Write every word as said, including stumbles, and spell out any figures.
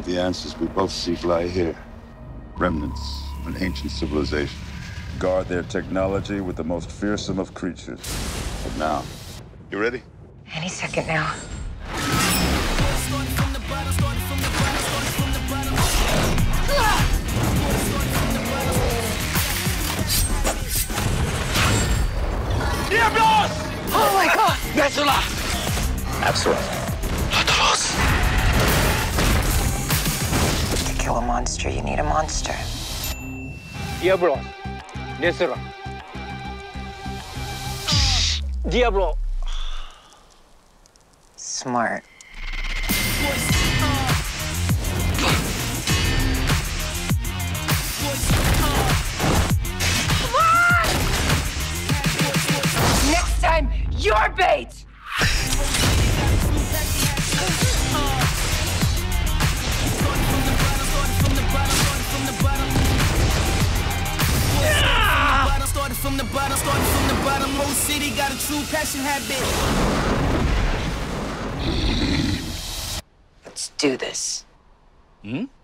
The answers we both seek lie here. Remnants of an ancient civilization. Guard their technology with the most fearsome of creatures. But now, you ready? Any second now. ¡Diablos! Oh my God! ¡Désela! Absolutely. ¡Mátalos! To kill a monster, you need a monster. Diablo. Desera. Diablo. Smart. Next time, your bait! From the bottom, starting from the bottom, whole city got a true passion habit. Let's do this. Hmm?